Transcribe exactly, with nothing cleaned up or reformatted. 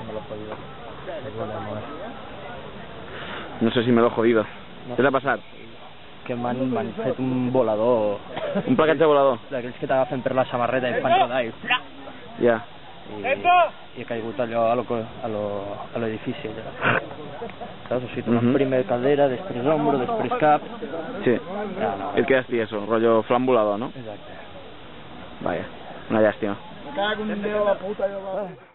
me lo he jodido. No sé si me lo he jodido. No. Què t'ha passat? Que m'han fet un volador... Un placatge volador? D'aquells que t'agafen per la samarreta i fan rodar i... Ja. I, i he caigut allò a lo, a lo, a l'edifici allà. Saps? O sigui, uh -huh. primer caldera, després ombro, després cap... Sí. Ja, no, I et quedes tieso, rotllo flam volador, no? Exacte. Vaya, una llàstima. Me cago en Déu la puta, jo va...